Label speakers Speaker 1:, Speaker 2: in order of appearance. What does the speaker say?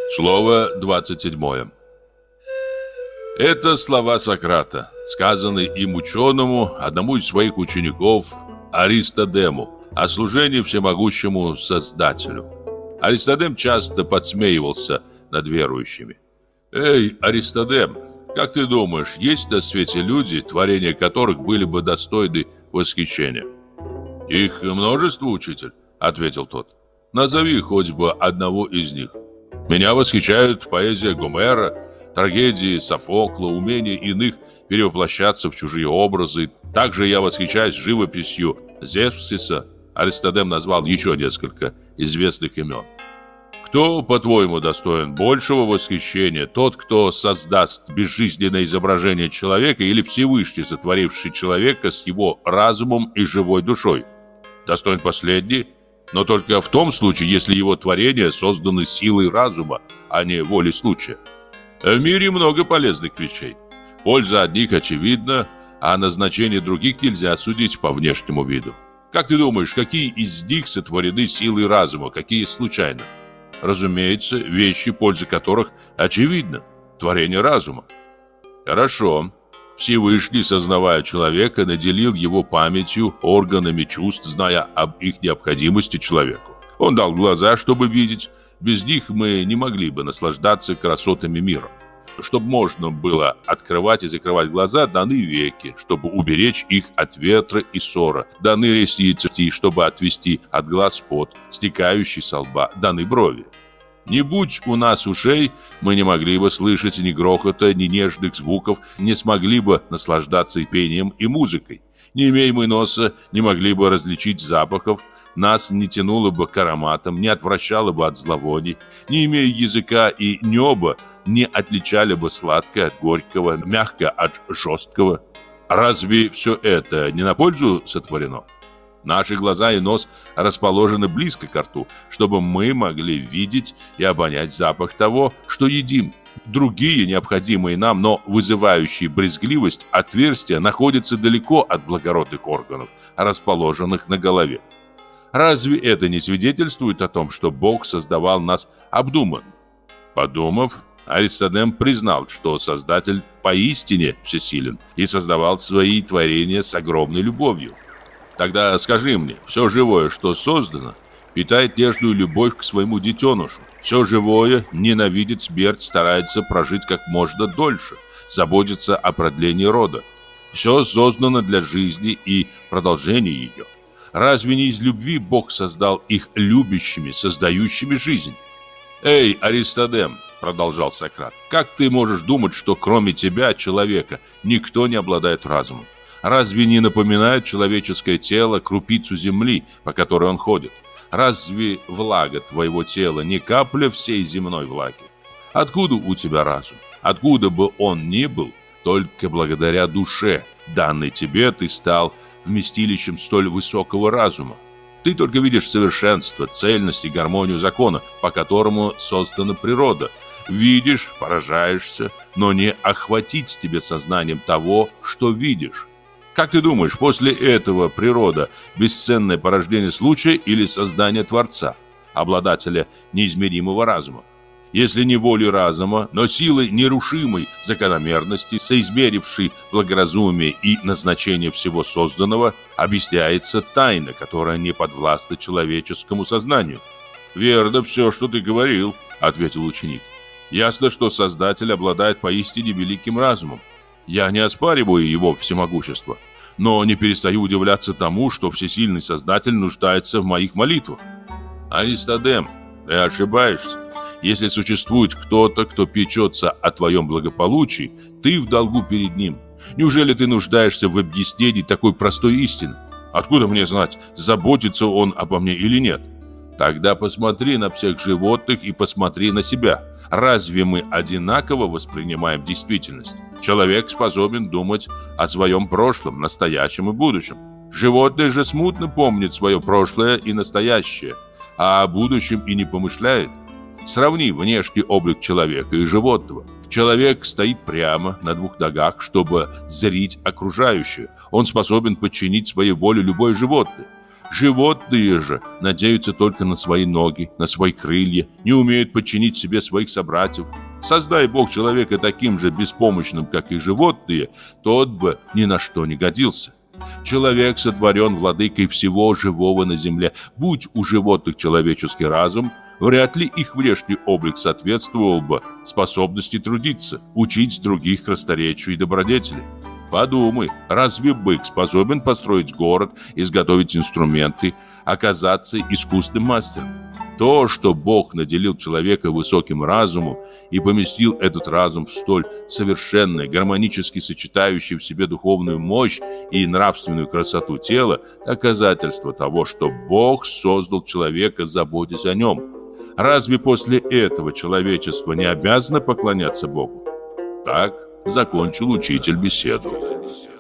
Speaker 1: Слово 27. Это слова Сократа, сказанные им ученому, одному из своих учеников, Аристодему, о служении всемогущему Создателю. Аристодем часто подсмеивался над верующими. «Эй, Аристодем, как ты думаешь, есть на свете люди, творения которых были бы достойны восхищения?» «Их множество, учитель», — ответил тот. «Назови хоть бы одного из них. Меня восхищают поэзия Гомера, трагедии Софокла, умение иных перевоплощаться в чужие образы. Также я восхищаюсь живописью Зевсиса». Аристодем назвал еще несколько известных имен. Кто, по-твоему, достоин большего восхищения? Тот, кто создаст безжизненное изображение человека, или Всевышний, сотворивший человека с его разумом и живой душой? Достоин последний, но только в том случае, если его творения созданы силой разума, а не волей случая. В мире много полезных вещей. Польза одних очевидна, а назначение других нельзя судить по внешнему виду. Как ты думаешь, какие из них сотворены силой разума, какие случайно? Разумеется, вещи, польза которых очевидна, творение разума. Хорошо. Всевышний, сознавая человека, наделил его памятью, органами чувств, зная об их необходимости человеку. Он дал глаза, чтобы видеть. Без них мы не могли бы наслаждаться красотами мира. Чтобы можно было открывать и закрывать глаза, даны веки, чтобы уберечь их от ветра и ссора, даны ресницы, чтобы отвести от глаз пот, стекающий со лба, даны брови. Не будь у нас ушей, мы не могли бы слышать ни грохота, ни нежных звуков, не смогли бы наслаждаться и пением, и музыкой. Не имея мы носа, не могли бы различить запахов, нас не тянуло бы к ароматам, не отвращало бы от зловоний. Не имея языка и неба, не отличали бы сладкое от горького, мягкое от жесткого. Разве все это не на пользу сотворено? Наши глаза и нос расположены близко к рту, чтобы мы могли видеть и обонять запах того, что едим. Другие необходимые нам, но вызывающие брезгливость отверстия находятся далеко от благородных органов, расположенных на голове. Разве это не свидетельствует о том, что Бог создавал нас обдуманно? Подумав, Аристодем признал, что Создатель поистине всесилен и создавал свои творения с огромной любовью. Тогда скажи мне, все живое, что создано, питает нежную любовь к своему детенышу. Все живое ненавидит смерть, старается прожить как можно дольше, заботится о продлении рода. Все создано для жизни и продолжения ее. Разве не из любви Бог создал их любящими, создающими жизнь? «Эй, Аристодем!» — продолжал Сократ. «Как ты можешь думать, что кроме тебя, человека, никто не обладает разумом? Разве не напоминает человеческое тело крупицу земли, по которой он ходит? Разве влага твоего тела не капля всей земной влаги? Откуда у тебя разум? Откуда бы он ни был, только благодаря душе, данной тебе, ты стал вместилищем столь высокого разума. Ты только видишь совершенство, цельность и гармонию закона, по которому создана природа. Видишь, поражаешься, но не охватить тебе сознанием того, что видишь. Как ты думаешь, после этого природа – бесценное порождение случая или создание Творца, обладателя неизмеримого разума? Если не волей разума, но силой нерушимой закономерности, соизмерившей благоразумие и назначение всего созданного, объясняется тайна, которая не подвластна человеческому сознанию. «Верно все, что ты говорил», — ответил ученик. «Ясно, что Создатель обладает поистине великим разумом. Я не оспариваю его всемогущество, но не перестаю удивляться тому, что всесильный Создатель нуждается в моих молитвах». «Аристодем, ты ошибаешься. Если существует кто-то, кто печется о твоем благополучии, ты в долгу перед ним. Неужели ты нуждаешься в объяснении такой простой истины? Откуда мне знать, заботится он обо мне или нет? Тогда посмотри на всех животных и посмотри на себя. Разве мы одинаково воспринимаем действительность? Человек способен думать о своем прошлом, настоящем и будущем. Животное же смутно помнит свое прошлое и настоящее, а о будущем и не помышляет. Сравни внешний облик человека и животного. Человек стоит прямо на двух ногах, чтобы зрить окружающее. Он способен подчинить своей воле любое животное. Животные же надеются только на свои ноги, на свои крылья, не умеют подчинить себе своих собратьев. Создай Бог человека таким же беспомощным, как и животные, тот бы ни на что не годился. Человек сотворен владыкой всего живого на земле. Будь у животных человеческий разум, вряд ли их внешний облик соответствовал бы способности трудиться, учить других красноречию и добродетели. Подумай, разве бык способен построить город, изготовить инструменты, оказаться искусным мастером? То, что Бог наделил человека высоким разумом и поместил этот разум в столь совершенное, гармонически сочетающее в себе духовную мощь и нравственную красоту тела, доказательство того, что Бог создал человека, заботясь о нем. Разве после этого человечество не обязано поклоняться Богу? Так закончил учитель беседу.